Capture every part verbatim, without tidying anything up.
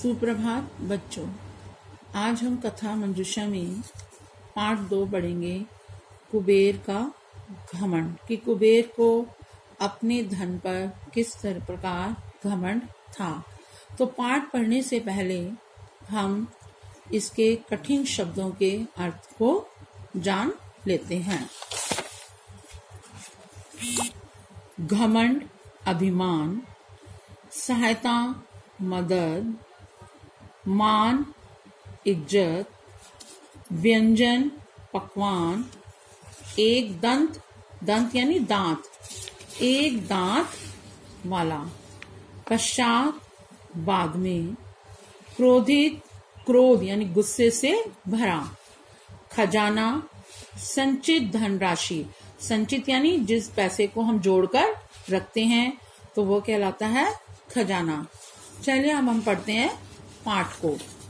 सुप्रभात बच्चों, आज हम कथा मंजूषा में पाठ दो पढ़ेंगे। कुबेर का घमंड, कि कुबेर को अपने धन पर किस तरह प्रकार घमंड था। तो पाठ पढ़ने से पहले हम इसके कठिन शब्दों के अर्थ को जान लेते हैं। घमंड अभिमान, सहायता मदद, मान इज्जत, व्यंजन पकवान, एक दंत, दंत यानी दांत, एक दांत वाला, पश्चात बाद में, क्रोधित, क्रोध यानी गुस्से से भरा, खजाना संचित धनराशि, संचित यानी जिस पैसे को हम जोड़कर रखते हैं तो वो कहलाता है खजाना। चलिए अब हम पढ़ते हैं पाठ को।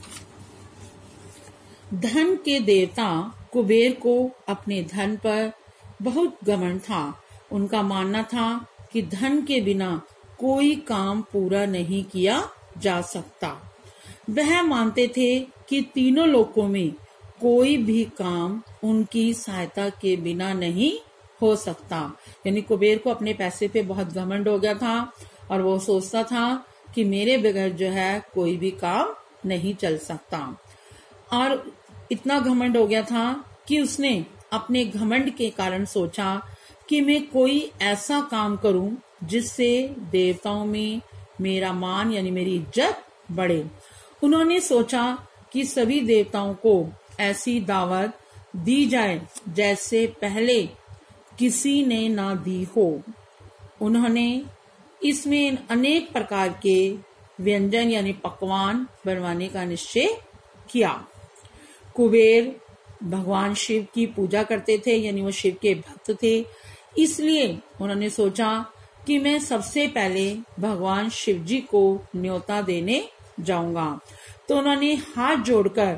धन के देवता कुबेर को अपने धन पर बहुत घमंड था। उनका मानना था कि धन के बिना कोई काम पूरा नहीं किया जा सकता। वह मानते थे कि तीनों लोकों में कोई भी काम उनकी सहायता के बिना नहीं हो सकता। यानी कुबेर को अपने पैसे पे बहुत घमंड हो गया था और वो सोचता था कि मेरे बगैर जो है कोई भी काम नहीं चल सकता। और इतना घमंड हो गया था कि उसने अपने घमंड के कारण सोचा कि मैं कोई ऐसा काम करूं जिससे देवताओं में मेरा मान यानी मेरी इज्जत बढ़े। उन्होंने सोचा कि सभी देवताओं को ऐसी दावत दी जाए जैसे पहले किसी ने ना दी हो। उन्होंने इसमें अनेक प्रकार के व्यंजन यानी पकवान बनवाने का निश्चय किया। कुबेर भगवान शिव की पूजा करते थे, यानी वो शिव के भक्त थे। इसलिए उन्होंने सोचा कि मैं सबसे पहले भगवान शिव जी को न्योता देने जाऊंगा। तो उन्होंने हाथ जोड़कर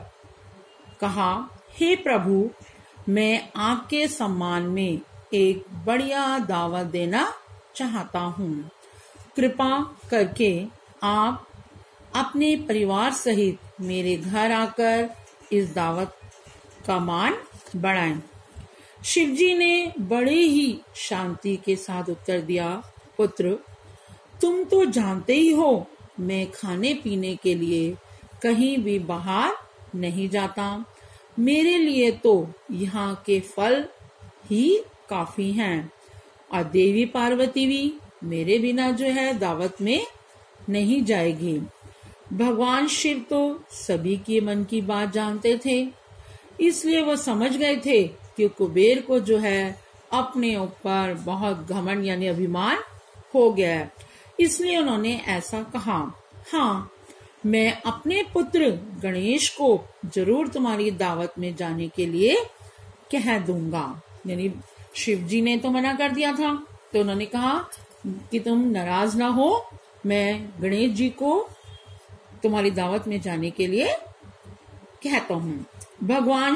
कहा, हे प्रभु, मैं आपके सम्मान में एक बढ़िया दावत देना चाहता हूँ। कृपा करके आप अपने परिवार सहित मेरे घर आकर इस दावत का मान बढ़ाएं। शिवजी ने बड़े ही शांति के साथ उत्तर दिया, पुत्र, तुम तो जानते ही हो मैं खाने पीने के लिए कहीं भी बाहर नहीं जाता। मेरे लिए तो यहाँ के फल ही काफी हैं और देवी पार्वती भी मेरे बिना जो है दावत में नहीं जाएगी। भगवान शिव तो सभी के मन की बात जानते थे, इसलिए वो समझ गए थे कि कुबेर को जो है अपने ऊपर बहुत घमंड यानी अभिमान हो गया है। इसलिए उन्होंने ऐसा कहा, हाँ, मैं अपने पुत्र गणेश को जरूर तुम्हारी दावत में जाने के लिए कह दूंगा। यानी शिव जी ने तो मना कर दिया था, तो उन्होंने कहा कि तुम नाराज ना हो, मैं गणेश जी को तुम्हारी दावत में जाने के लिए कहता हूँ। भगवान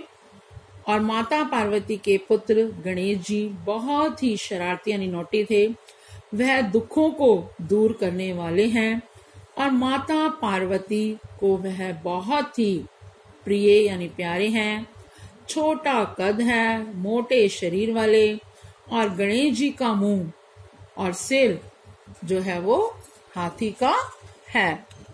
शिव और माता पार्वती के पुत्र गणेश जी बहुत ही शरारती यानी नौटी थे। वह दुखों को दूर करने वाले हैं और माता पार्वती को वह बहुत ही प्रिय यानी प्यारे हैं। छोटा कद है, मोटे शरीर वाले, और गणेश जी का मुंह और सिर जो है वो हाथी का है।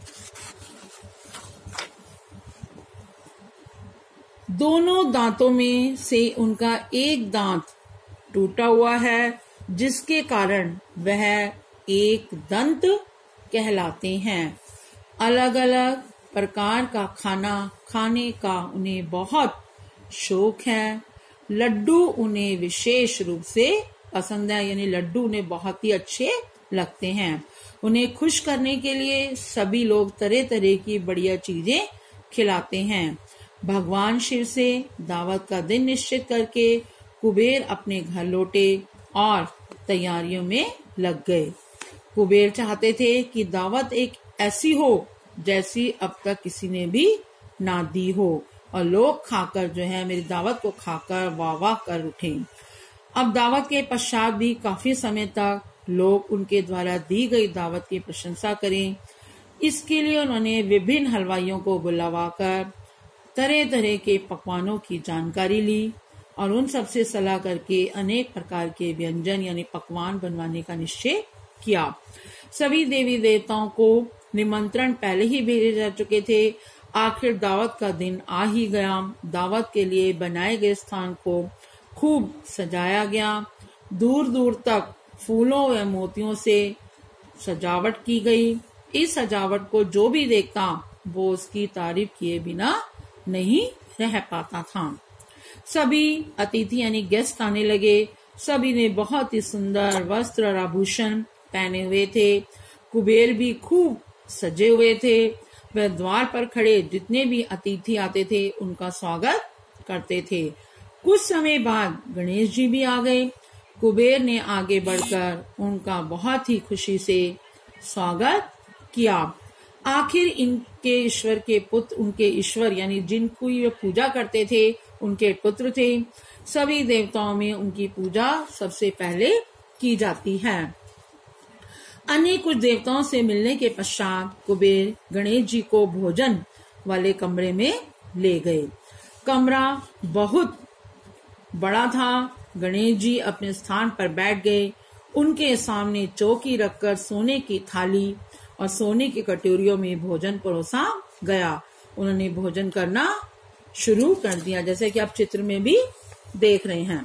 दोनों दांतों में से उनका एक दांत टूटा हुआ है, जिसके कारण वह एक दंत कहलाते हैं। अलग अलग प्रकार का खाना खाने का उन्हें बहुत शौक है। लड्डू उन्हें विशेष रूप से पसंद है, यानी लड्डू उन्हें बहुत ही अच्छे लगते हैं। उन्हें खुश करने के लिए सभी लोग तरह तरह की बढ़िया चीजें खिलाते हैं। भगवान शिव से दावत का दिन निश्चित करके कुबेर अपने घर लौटे और तैयारियों में लग गए। कुबेर चाहते थे कि दावत एक ऐसी हो जैसी अब तक किसी ने भी ना दी हो और लोग खाकर जो है मेरी दावत को खाकर वाह वाह कर उठे। अब दावत के पश्चात भी काफी समय तक लोग उनके द्वारा दी गई दावत की प्रशंसा करें। इसके लिए उन्होंने विभिन्न हलवाइयों को बुलवाकर तरह तरह के पकवानों की जानकारी ली और उन सबसे सलाह करके अनेक प्रकार के व्यंजन यानी पकवान बनवाने का निश्चय किया। सभी देवी देवताओं को निमंत्रण पहले ही भेजे जा चुके थे। आखिर दावत का दिन आ ही गया। दावत के लिए बनाए गए स्थान को खूब सजाया गया। दूर दूर तक फूलों व मोतियों से सजावट की गई। इस सजावट को जो भी देखता वो उसकी तारीफ किए बिना नहीं रह पाता था। सभी अतिथि यानी गेस्ट आने लगे। सभी ने बहुत ही सुंदर वस्त्र और आभूषण पहने हुए थे। कुबेर भी खूब सजे हुए थे। वह द्वार पर खड़े जितने भी अतिथि आते थे उनका स्वागत करते थे। कुछ समय बाद गणेश जी भी आ गए। कुबेर ने आगे बढ़कर उनका बहुत ही खुशी से स्वागत किया। आखिर इनके ईश्वर के पुत्र, उनके ईश्वर यानी जिनको वे पूजा करते थे उनके पुत्र थे। सभी देवताओं में उनकी पूजा सबसे पहले की जाती है। अन्य कुछ देवताओं से मिलने के पश्चात कुबेर गणेश जी को भोजन वाले कमरे में ले गए। कमरा बहुत बड़ा था। गणेश जी अपने स्थान पर बैठ गए। उनके सामने चौकी रखकर सोने की थाली और सोने की कटोरियों में भोजन परोसा गया। उन्होंने भोजन करना शुरू कर दिया, जैसे कि आप चित्र में भी देख रहे हैं।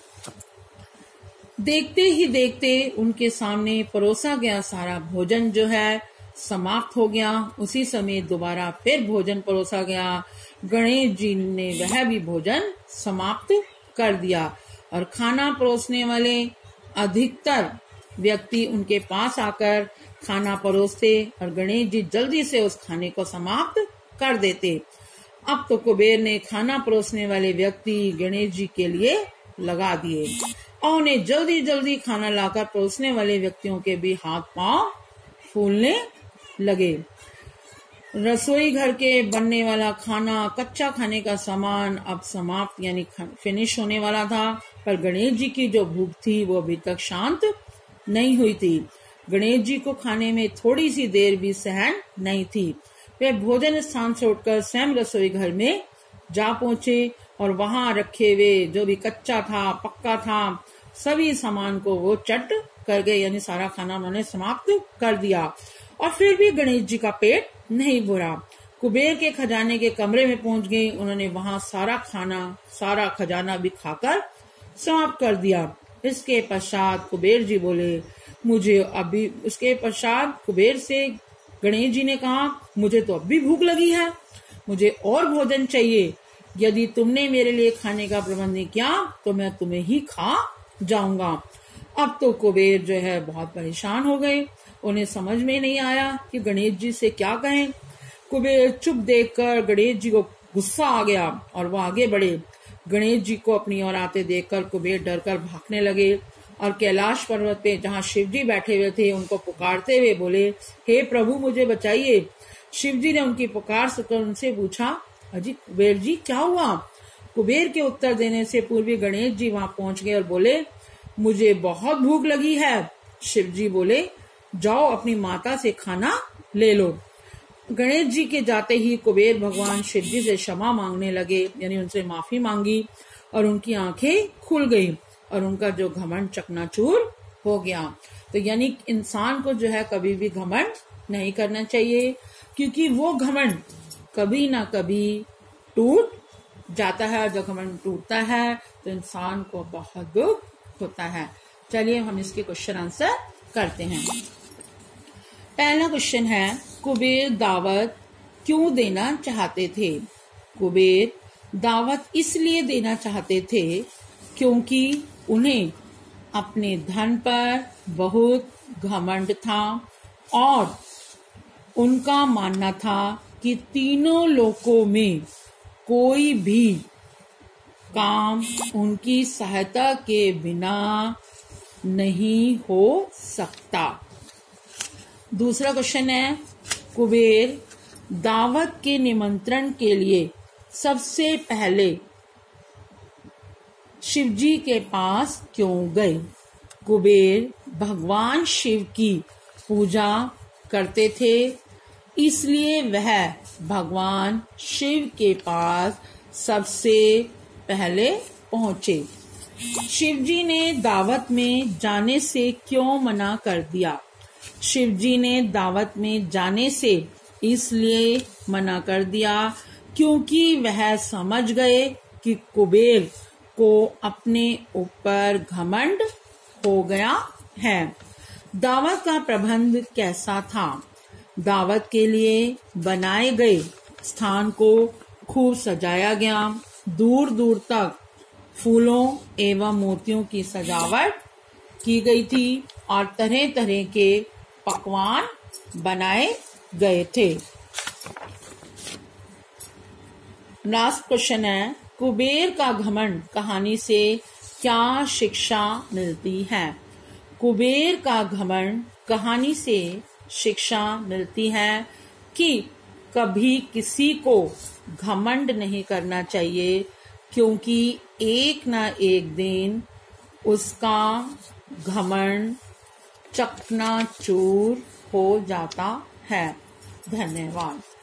देखते ही देखते उनके सामने परोसा गया सारा भोजन जो है समाप्त हो गया। उसी समय दोबारा फिर भोजन परोसा गया। गणेश जी ने वह भी भोजन समाप्त कर दिया और खाना परोसने वाले अधिकतर व्यक्ति उनके पास आकर खाना परोसते और गणेश जी जल्दी से उस खाने को समाप्त कर देते। अब तो कुबेर ने खाना परोसने वाले व्यक्ति गणेश जी के लिए लगा दिए और उन्हें जल्दी जल्दी खाना लाकर परोसने वाले व्यक्तियों के भी हाथ पांव फूलने लगे। रसोई घर के बनने वाला खाना, कच्चा खाने का सामान अब समाप्त यानी फिनिश होने वाला था, पर गणेश जी की जो भूख थी वो अभी तक शांत नहीं हुई थी। गणेश जी को खाने में थोड़ी सी देर भी सहन नहीं थी। वे भोजन स्थान से उठकर स्वयं रसोई घर में जा पहुंचे और वहां रखे हुए जो भी कच्चा था, पक्का था, सभी सामान को वो चट कर गए, यानी सारा खाना उन्होंने समाप्त कर दिया। और फिर भी गणेश जी का पेट नहीं भरा। कुबेर के खजाने के कमरे में पहुंच गए। उन्होंने वहां सारा खाना, सारा खजाना भी खाकर समाप्त कर दिया। इसके पश्चात कुबेर जी बोले, मुझे अभी उसके पश्चात कुबेर से गणेश जी ने कहा, मुझे तो अब भी भूख लगी है, मुझे और भोजन चाहिए। यदि तुमने मेरे लिए खाने का प्रबंध नहीं किया तो मैं तुम्हें ही खा जाऊंगा। अब तो कुबेर जो है बहुत परेशान हो गए। उन्हें समझ में नहीं आया कि गणेश जी से क्या कहें। कुबेर चुप देखकर गणेश जी को गुस्सा आ गया और वो आगे बढ़े। गणेश जी को अपनी ओर आते देखकर कुबेर डरकर भागने लगे और कैलाश पर्वत पे जहाँ शिव जी बैठे हुए थे उनको पुकारते हुए बोले, हे प्रभु मुझे बचाइए। शिव जी ने उनकी पुकार सुनकर उनसे पूछा, अजी कुबेर जी क्या हुआ? कुबेर के उत्तर देने से पूर्व गणेश जी वहां पहुंच गए और बोले, मुझे बहुत भूख लगी है। शिव जी बोले, जाओ अपनी माता से खाना ले लो। गणेश जी के जाते ही कुबेर भगवान शिव जी से क्षमा मांगने लगे, यानी उनसे माफी मांगी और उनकी आंखें खुल गई और उनका जो घमंड चकनाचूर हो गया। तो यानी इंसान को जो है कभी भी घमंड नहीं करना चाहिए, क्योंकि वो घमंड कभी ना कभी टूट जाता है। जब घमंड टूटता है तो इंसान को बहुत दुख होता है। चलिए हम इसके क्वेश्चन आंसर करते हैं। पहला क्वेश्चन है, कुबेर दावत क्यों देना चाहते थे? कुबेर दावत इसलिए देना चाहते थे क्योंकि उन्हें अपने धन पर बहुत घमंड था और उनका मानना था कि तीनों लोकों में कोई भी काम उनकी सहायता के बिना नहीं हो सकता। दूसरा क्वेश्चन है, कुबेर दावत के निमंत्रण के लिए सबसे पहले शिवजी के पास क्यों गए? कुबेर भगवान शिव की पूजा करते थे इसलिए वह भगवान शिव के पास सबसे पहले पहुंचे। शिवजी ने दावत में जाने से क्यों मना कर दिया? शिवजी ने दावत में जाने से इसलिए मना कर दिया क्योंकि वह समझ गए कि कुबेर को अपने ऊपर घमंड हो गया है। दावत का प्रबंध कैसा था? दावत के लिए बनाए गए स्थान को खूब सजाया गया। दूर दूर तक फूलों एवं मोतियों की सजावट की गई थी और तरह तरह के पकवान बनाए गए थे। लास्ट क्वेश्चन है, कुबेर का घमंड कहानी से क्या शिक्षा मिलती है? कुबेर का घमंड कहानी से शिक्षा मिलती है कि कभी किसी को घमंड नहीं करना चाहिए, क्योंकि एक ना एक दिन उसका घमंड चकनाचूर हो जाता है। धन्यवाद।